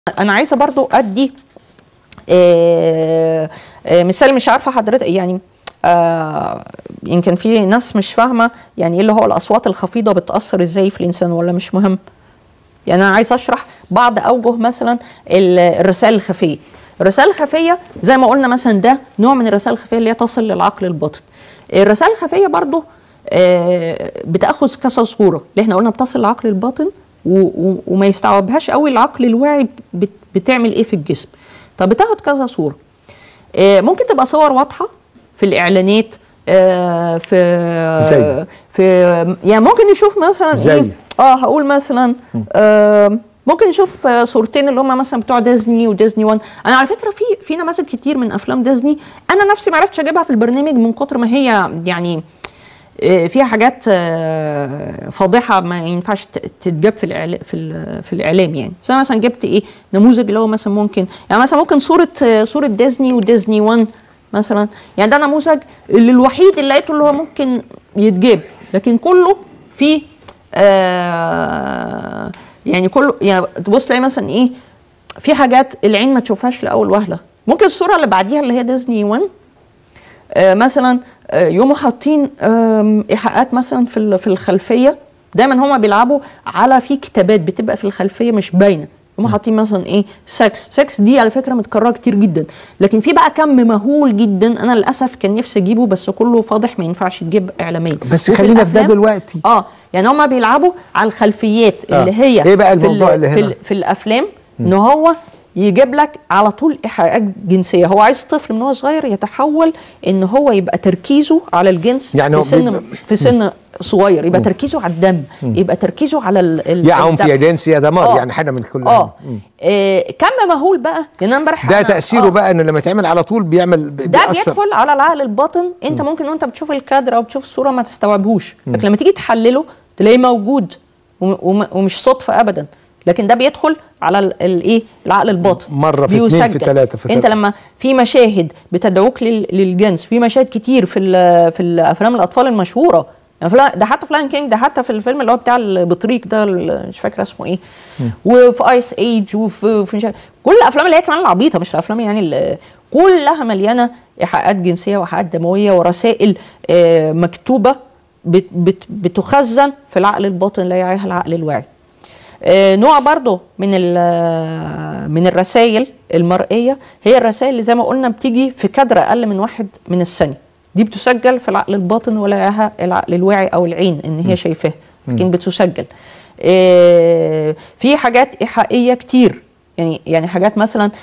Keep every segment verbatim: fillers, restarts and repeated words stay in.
انا عايزه برضو ادي آه آه مثال. مش عارفه حضرتك يعني آه يمكن في ناس مش فاهمه يعني ايه اللي هو الاصوات الخفيضه بتاثر ازاي في الانسان، ولا مش مهم. يعني انا عايزه اشرح بعض اوجه مثلا الرسائل الخفيه. الرسائل الخفيه زي ما قلنا مثلا ده نوع من الرسائل الخفيه اللي هي تصل للعقل الباطن. الرسائل الخفيه برضو آه بتاخذ كذا صوره اللي احنا قلنا بتصل للعقل الباطن وما يستوعبهاش قوي العقل الواعي بتعمل ايه في الجسم. طب بتاخد كذا صوره. آه ممكن تبقى صور واضحه في الاعلانات، آه في زي. في يعني ممكن نشوف مثلا زي. ايه اه هقول مثلا آه ممكن نشوف صورتين اللي هم مثلا بتوع ديزني وديزني وان. انا على فكره في في نماذج كتير من افلام ديزني انا نفسي ما عرفتش اجيبها في البرنامج من كتر ما هي يعني فيها حاجات فاضحه ما ينفعش تتجاب في الاعلام في في الاعلام. يعني زي مثلا جبت ايه نموذج اللي هو مثلا ممكن يعني مثلا ممكن صوره صوره ديزني وديزني وان مثلا. يعني ده نموذج اللي الوحيد اللي لقيته اللي هو ممكن يتجاب، لكن كله فيه آه يعني كله يعني تبص تلاقي مثلا ايه في حاجات العين ما تشوفهاش لاول وهله. ممكن الصوره اللي بعديها اللي هي ديزني وان آه مثلا آه يوموا حاطين آه ايحاءات مثلا في في الخلفيه. دايما هما بيلعبوا على في كتابات بتبقى في الخلفيه مش باينه. هم حاطين مثلا ايه سكس سكس دي على فكره متكرره كتير جدا، لكن في بقى كم مهول جدا انا للاسف كان نفسي اجيبه بس كله فاضح ما ينفعش تجيب اعلاميا. بس خلينا في ده دلوقتي. اه يعني هم بيلعبوا على الخلفيات آه. اللي هي ايه بقى الموضوع في اللي هنا في, في الافلام م. ان هو يجيب لك على طول ايحاءات جنسيه. هو عايز طفل من هو صغير يتحول ان هو يبقى تركيزه على الجنس يعني في سن في سن صغير، يبقى م. تركيزه على الدم، م. يبقى تركيزه على ال يا عنف يا جنس يا دمار آه. يعني حاجه من كل اه إيه كم مهول بقى. يعني انا امبارح ده تاثيره آه. بقى ان لما يتعمل على طول بيعمل ده بيدخل على العقل الباطن. انت م. ممكن وانت بتشوف الكادر او بتشوف الصوره ما تستوعبهوش، لكن لما تيجي تحلله تلاقيه موجود ومش صدفه ابدا. لكن ده بيدخل على الايه العقل الباطن مره في اثنين في ثلاثه في انت لما في مشاهد بتدعوك للجنس، في مشاهد كتير في في الافلام الاطفال المشهوره يعني ده حتى في لاين كينج، ده حتى في الفيلم اللي هو بتاع البطريق ده مش فاكره اسمه ايه م. وفي ايس ايج وفي في كل الافلام اللي هي كمان العبيطه مش الافلام يعني اللي كلها مليانه ايحاءات جنسيه وايحاءات دمويه ورسائل آه مكتوبه بت بت بتخزن في العقل الباطن لا يعيها العقل الواعي. آه نوع برضو من من الرسائل المرئيه هي الرسائل اللي زي ما قلنا بتيجي في كادر اقل من واحد من الثانيه. دي بتسجل في العقل الباطن ولا يعيها العقل الواعي او العين ان هي شايفاها، لكن بتسجل. آه في حاجات ايحائيه كتير يعني يعني حاجات مثلا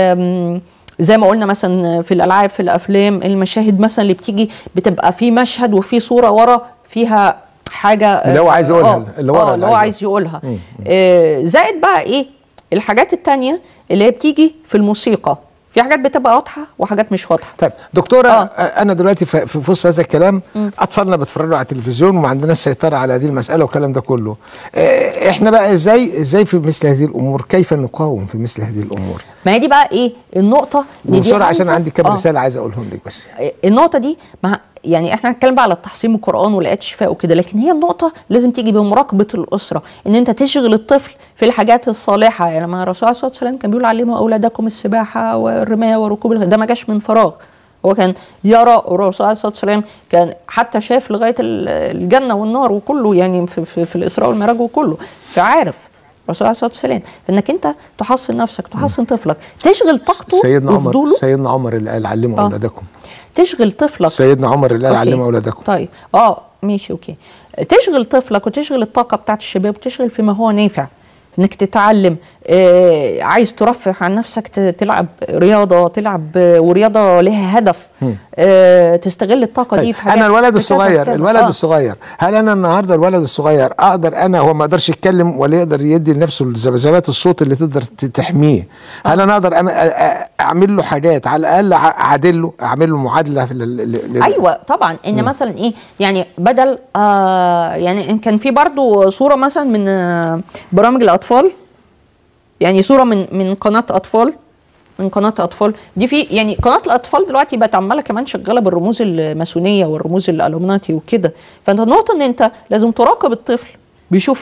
زي ما قلنا مثلا في الالعاب في الافلام المشاهد مثلا اللي بتيجي بتبقى في مشهد وفي صوره ورا فيها حاجه اللي هو عايز يقولها اللي ورا اللي هو عايز يقولها. آه زائد بقى ايه الحاجات التانية اللي هي بتيجي في الموسيقى. في حاجات بتبقى واضحه وحاجات مش واضحه. طيب دكتوره آه. انا دلوقتي في وسط هذا الكلام م. اطفالنا بيتفرجوا على التلفزيون وما عندناش سيطره على هذه المساله والكلام ده كله. آه احنا بقى ازاي ازاي في مثل هذه الامور كيف نقاوم في مثل هذه الامور؟ ما هي دي بقى ايه النقطه بسرعه عشان عندي كام آه. رساله عايز اقولهم لك. بس النقطه دي مع يعني احنا هنتكلم بقى على التحصين القرآن والايات الشفاء وكده، لكن هي النقطه لازم تيجي بمراقبه الاسره ان انت تشغل الطفل في الحاجات الصالحه. يعني لما الرسول عليه الصلاه والسلام كان بيقول علموا اولادكم السباحه والرمايه وركوب ده ما جاش من فراغ. هو كان يرى الرسول عليه الصلاه والسلام كان حتى شاف لغايه الجنه والنار وكله يعني في, في, في الاسراء والمعراج وكله، فعارف الرسول عليه الصلاه والسلام. فانك انت تحصن نفسك تحصن طفلك تشغل طاقته سيدنا عمر سيدنا عمر اللي قال علموا آه. اولادكم. تشغل طفلك سيدنا عمر اللي قال علموا اولادكم. طيب اه ماشي اوكي. تشغل طفلك وتشغل الطاقه بتاعت الشباب وتشغل فيما هو نافع. انك تتعلم آه عايز ترفه عن نفسك تلعب رياضه تلعب ورياضه لها هدف آه تستغل الطاقه طيب. دي في حاجات. انا الولد الصغير كذا. الولد آه. الصغير هل انا النهارده الولد الصغير اقدر انا هو ما يقدرش يتكلم ولا يقدر يدي لنفسه ذبذبات الصوت اللي تقدر تحميه. هل آه. انا اقدر اعمل له حاجات على الاقل اعادل له اعمل له معادله في ل... ايوه طبعا ان م. مثلا ايه يعني بدل آه يعني ان كان في برضو صوره مثلا من آه برامج الاطفال يعني صوره من من قناه اطفال من قناه اطفال دي في يعني قناه الاطفال دلوقتي بقت عماله كمان شغاله بالرموز الماسونيه والرموز الالومناتي وكده. فانت النقطه ان انت لازم تراقب الطفل بيشوف ايه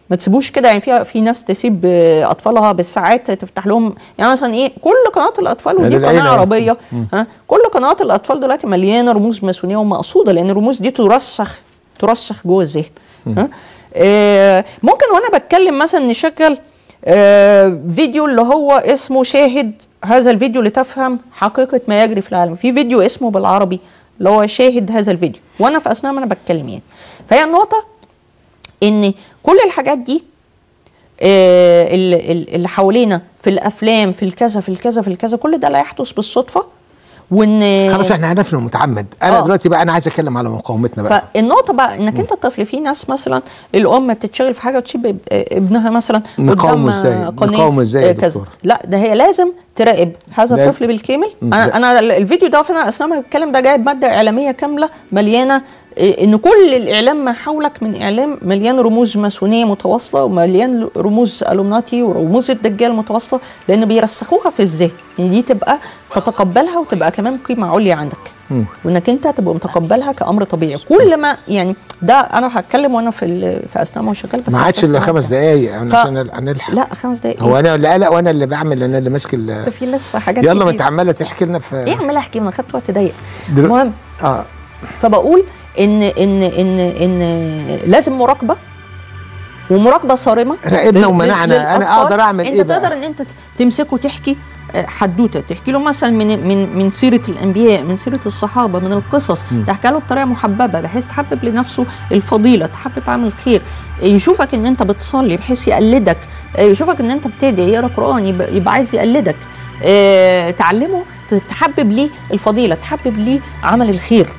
ما تسيبوش كده. يعني في في ناس تسيب اطفالها بالساعات تفتح لهم، يعني مثلا ايه، كل قنوات الاطفال ودي قناه عربيه، ها كل قنوات الاطفال دلوقتي مليانه رموز ماسونيه ومقصوده، لان الرموز دي ترسخ ترسخ جوه الذهن. ها آه ممكن وانا بتكلم مثلا نشغل آه فيديو اللي هو اسمه شاهد هذا الفيديو لتفهم حقيقه ما يجري في العالم. في فيديو اسمه بالعربي اللي هو شاهد هذا الفيديو، وانا في اثناء ما انا بتكلم يعني. فهي النقطه ان كل الحاجات دي آه اللي حوالينا في الافلام في الكذا في الكذا في الكذا كل ده لا يحدث بالصدفه. وان خلاص احنا هدفنا متعمد. انا آه. دلوقتي بقى انا عايز اتكلم على مقاومتنا بقى. فالنقطه بقى انك م. انت الطفل، في ناس مثلا الام بتتشغل في حاجه وتسيب ابنها مثلا نقاومه ازاي؟ نقاومه ازاي يا دكتور؟ لا ده هي لازم تراقب هذا الطفل بالكامل. انا انا الفيديو ده انا اثناء ما بتكلم ده جايب ماده اعلاميه كامله مليانه ان كل الاعلام ما حولك من اعلام مليان رموز ماسونيه متواصله ومليان رموز الومناتي ورموز الدجال متواصله، لان بيرسخوها في الذهن ان دي تبقى تتقبلها وتبقى كمان قيمه عليا عندك، م. وانك انت تبقى متقبلها كامر طبيعي. كل ما يعني ده انا هتكلم وانا في في اثناء ما هو شغال، بس ما عادش الا خمس دقائق عشان نلحق. لا خمس دقائق هو انا اللي قلق وانا اللي بعمل، انا اللي ماسك في لسه حاجات. يلا ما انت عماله تحكي لنا في ايه عماله احكي؟ انا خدت وقت ضيق. المهم اه فبقول ان ان ان ان لازم مراقبه ومراقبه صارمه. راقبنا ومنعنا. انا اقدر اعمل انت ايه بقى؟ انت تقدر ان انت تمسكه تحكي حدوته، تحكي له مثلا من من من سيره الانبياء، من سيره الصحابه، من القصص، تحكي له بطريقه محببه بحيث تحبب لنفسه الفضيله، تحبب عمل خير، يشوفك ان انت بتصلي بحيث يقلدك، يشوفك ان انت بتدعي يقرا قران يبقى, يبقى عايز يقلدك، اه تعلمه تحبب ليه الفضيله، تحبب ليه عمل الخير،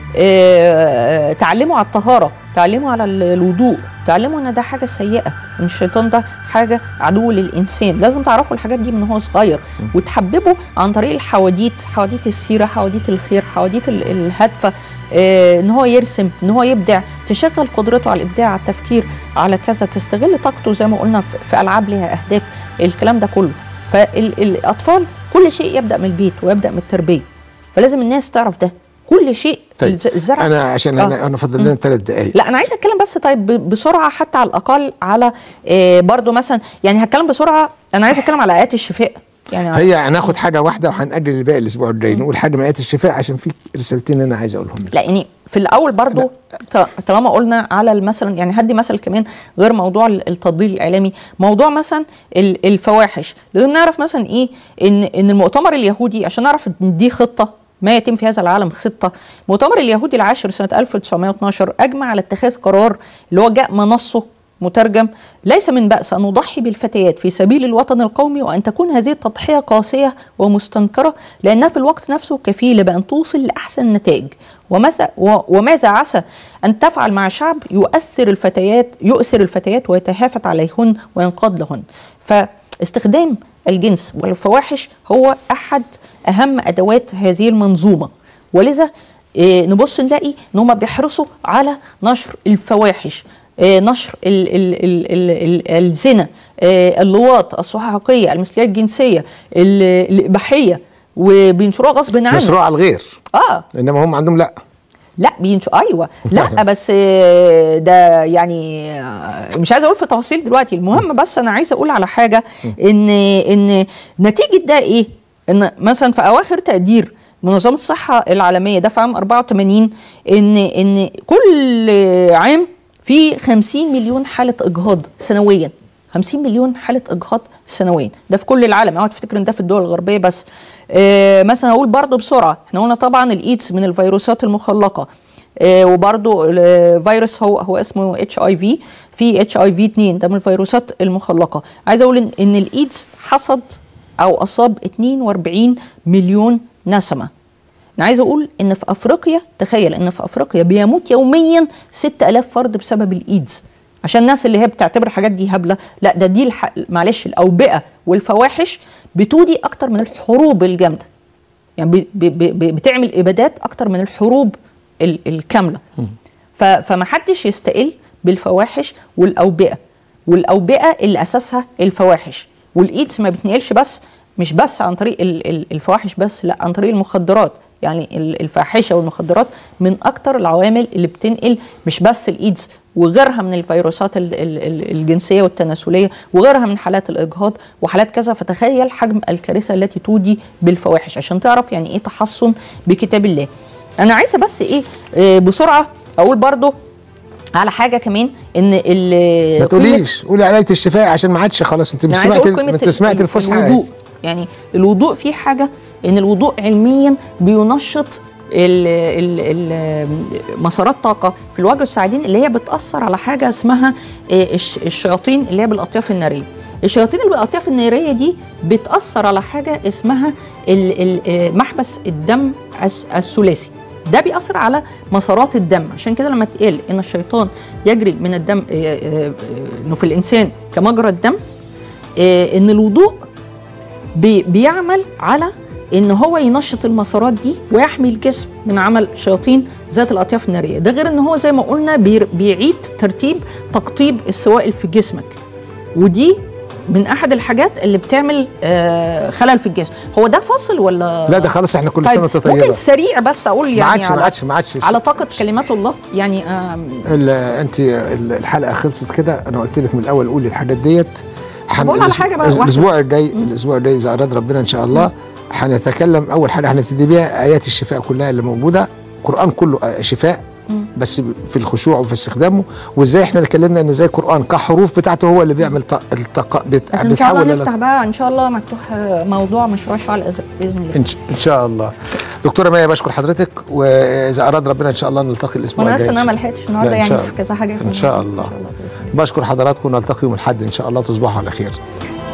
اه تعلمه على الطهاره، تعلمه على الوضوء، تعلمه ان ده حاجه سيئه، ان الشيطان ده حاجه عدو للانسان. لازم تعرفوا الحاجات دي من هو صغير وتحببه عن طريق الحواديت، حواديت السيره، حواديت الخير، حواديت الهادفه، اه ان هو يرسم، ان هو يبدع، تشغل قدرته على الابداع، على التفكير، على كذا، تستغل طاقته زي ما قلنا في العاب لها اهداف، الكلام ده كله. فالاطفال كل شيء يبدا من البيت ويبدا من التربيه، فلازم الناس تعرف ده كل شيء. طيب الزرع انا عشان آه. انا انا فاضل لنا ثلاث دقائق. لا انا عايزه اتكلم بس طيب بسرعه حتى على الاقل على آه برضو مثلا، يعني هتكلم بسرعه. انا عايزه اتكلم على ايات الشفاء. يعني هي هناخد حاجه واحده وهنأجل الباقي الاسبوع الجاي، نقول حاجه من ايات الشفاء عشان في رسالتين انا عايز اقولهم. لا يعني في الاول برضو طالما قلنا على مثلا، يعني هدي مثل كمان غير موضوع التضليل الاعلامي، موضوع مثلا الفواحش. لازم نعرف مثلا ايه ان ان المؤتمر اليهودي، عشان نعرف ان دي خطه ما يتم في هذا العالم خطة. المؤتمر اليهودي العاشر سنة ألف وتسعمائة واثني عشر أجمع على اتخاذ قرار اللي هو جاء منصه مترجم: ليس من بأس أن نضحي بالفتيات في سبيل الوطن القومي، وأن تكون هذه التضحية قاسية ومستنكرة، لأنها في الوقت نفسه كفيلة بأن توصل لأحسن النتائج. وماذا وماذا عسى أن تفعل مع شعب يؤثر الفتيات يؤثر الفتيات ويتهافت عليهن وينقاد لهن. فاستخدام الجنس والفواحش هو أحد أهم أدوات هذه المنظومة، ولذا إيه نبص نلاقي ان هم بيحرصوا على نشر الفواحش، إيه نشر ال ال ال ال ال الزنا، إيه اللواط، الصحاقية، المثلية الجنسية، الإباحية، وبينشروها غصب عنهم. مشروع على الغير. اه انما هم عندهم لا لا بينشر ايوه لا بس ده يعني مش عايزه اقول في تفاصيل دلوقتي. المهم بس انا عايزه اقول على حاجه، ان ان نتيجه ده ايه؟ ان مثلا في اواخر تقدير منظمه الصحه العالميه ده في عام أربعة وثمانين ان ان كل عام في خمسين مليون حاله اجهاض سنويا. خمسين مليون حاله اجهاض سنويا، ده في كل العالم. اوعى تفتكر ان ده في الدول الغربيه بس. آه مثلا هقول برضو بسرعه، احنا قلنا طبعا الايدز من الفيروسات المخلقه، آه وبرضو الفيروس هو هو اسمه اتش اي في، في اتش اي في اثنين ده من الفيروسات المخلقه. عايزه اقول ان, إن الايدز حصد او اصاب اثنين وأربعين مليون نسمه. انا عايزه اقول ان في افريقيا، تخيل ان في افريقيا بيموت يوميا ستة آلاف فرد بسبب الايدز. عشان الناس اللي هي بتعتبر الحاجات دي هبله، لا ده دي الح... معلش الاوبئه والفواحش بتودي اكتر من الحروب الجامده، يعني ب... ب... ب... بتعمل ابادات اكتر من الحروب ال... الكامله. ف... فما حدش يستقل بالفواحش والاوبئه، والاوبئه اللي اساسها الفواحش. والايدز ما بتنقلش بس مش بس عن طريق الفواحش بس، لا عن طريق المخدرات. يعني الفاحشه والمخدرات من اكتر العوامل اللي بتنقل مش بس الايدز وغيرها من الفيروسات ال ال الجنسيه والتناسليه وغيرها من حالات الاجهاض وحالات كذا. فتخيل حجم الكارثه التي تودي بالفواحش عشان تعرف يعني ايه تحصن بكتاب الله. انا عايزه بس ايه بسرعه اقول برضو على حاجه كمان، ان ال ما تقوليش قولي على آية الشفاء عشان ما عادش خلاص انت سمعت انت سمعت الفسحه. الوضوء يعني الوضوء فيه حاجه، ان الوضوء علميا بينشط ال ال ال مسارات طاقه في الوجه والساعدين اللي هي بتاثر على حاجه اسمها الشياطين اللي هي بالاطياف الناريه. الشياطين اللي بالاطياف الناريه دي بتاثر على حاجه اسمها محبس الدم الثلاثي، ده بيأثر على مسارات الدم. عشان كده لما تقال ان الشيطان يجري من الدم انه في الانسان كمجرى الدم، ان الوضوء بيعمل على ان هو ينشط المسارات دي ويحمي الجسم من عمل شياطين ذات الاطياف الناريه. ده غير ان هو زي ما قلنا بيعيد ترتيب تقطيب السوائل في جسمك، ودي من احد الحاجات اللي بتعمل آه خلل في الجسم. هو ده فاصل ولا لا؟ ده خلاص احنا كل طيب سنه طيبه. ممكن سريع بس اقول يعني ما عادش ما عادش ما عادش على طاقه كلمات الله يعني. آه انت الحلقه خلصت كده، انا قلت لك من الاول قولي الحاجات ديت. بقول على حاجه بقى الاسبوع الجاي الاسبوع الجاي اذا اراد ربنا ان شاء الله هنتكلم. اول حاجه هنبتدي بيها ايات الشفاء كلها اللي موجوده، القران كله شفاء بس في الخشوع وفي استخدامه، وازاي احنا اتكلمنا ان ازاي القران كحروف بتاعته هو اللي بيعمل التق... بت... ان شاء الله نفتح بقى ان شاء الله مفتوح موضوع مشروع شعاع الازرق باذن الله. ان شاء الله. دكتوره مايا بشكر حضرتك، واذا اراد ربنا ان شاء الله نلتقي الاسبوع الجاي. انا اسفه ان انا ما لحقتش النهارده يعني في كذا حاجه. ان شاء الله. بشكر حضراتكم، نلتقي يوم الاحد ان شاء الله. تصبحوا على خير.